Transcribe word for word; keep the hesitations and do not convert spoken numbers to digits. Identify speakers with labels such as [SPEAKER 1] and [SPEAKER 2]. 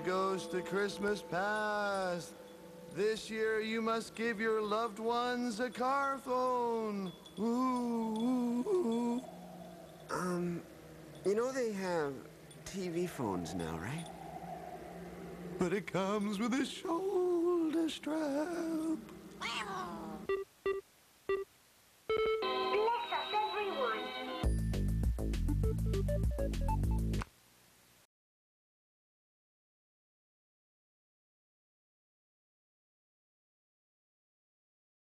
[SPEAKER 1] ghost of Christmas past. This year you must give your loved ones a car phone. Ooh, ooh, ooh.
[SPEAKER 2] Um, you know they have T V phones now, right?
[SPEAKER 1] But it comes with a shoulder strap.